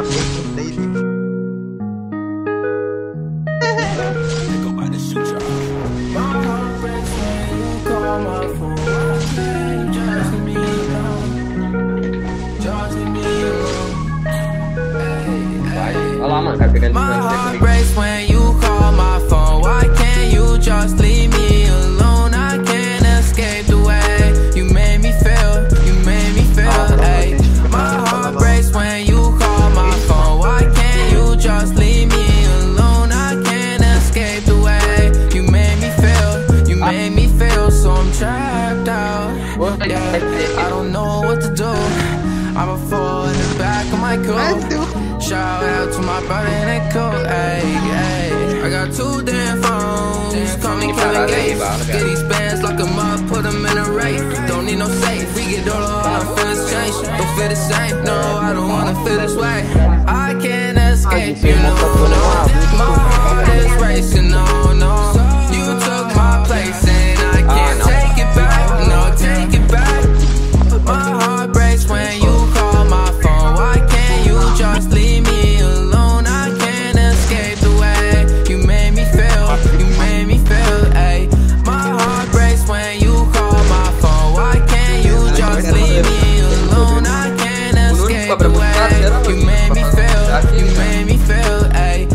Olha lá, mano, cara pegando My heart breaks when you call my phone. Why can't you just leave me alone? I can't escape the way you made me feel. You made me feel. Ay. My heart breaks when you call my phone. Why can't you just leave me alone? I can't escape the way you made me feel. You made me feel so I'm trapped out. Yeah, I don't know what to do. I'ma fall in the back of my coupe. Shout out to my brother in that coat, ayy, ayy. I got 2 damn phones, call me Kevin Gates. Get these bands, lock them up, put them in a race. Don't need no safe, we get all our feelings change. Don't feel the same, no, I don't wanna feel this way. I can't escape, you know, no. My heart is racing, no, no. You took my place and I can't take it back, no, take it back. My heart breaks when you call my phone. Why can't you just leave me alone? I can't escape the way you made me feel. You made me feel, ayy. My heart breaks when you call my phone. Why can't you just leave me alone? I can't escape the way you made me feel. You made me feel, ayy.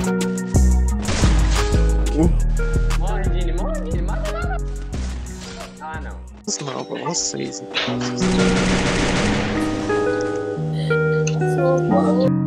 Morre, Dini, mata lá. Ah, não. Não, pra vocês.